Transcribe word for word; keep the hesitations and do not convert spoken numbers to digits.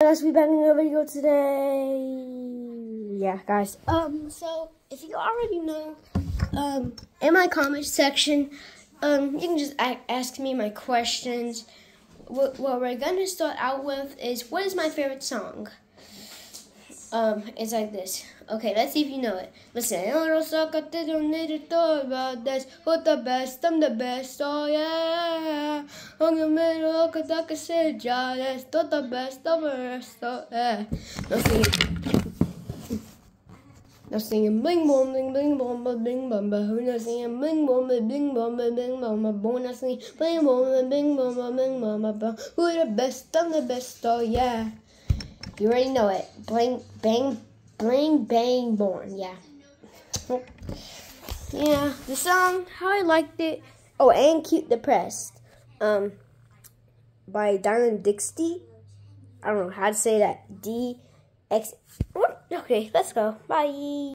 Let's be back in a video today. Yeah, guys. Um, so if you already know, um, in my comment section, um, you can just ask me my questions. What, what we're gonna start out with is, what is my favorite song? Um, it's like this. Okay, let's see if you know it. Listen. I don't need to talk about this. What the best? I'm the best. Oh yeah. On the middle, cause I can say that's not the best of the rest. Oh yeah. No singing. No singing. Bling boom, bling bling boom, bling boom, but who knows singing? Bling boom, bling boom, bling boom, boom. No singing. Bling boom, bling boom, bling boom, but who the best? I'm the best. Oh yeah. You already know it. Bling, bang, bling, bang, born. Yeah. Yeah, the song, how I liked it. Oh, and Cute Depressed. Um, by Dylan Dixie. I don't know how to say that. D X. Okay, let's go. Bye.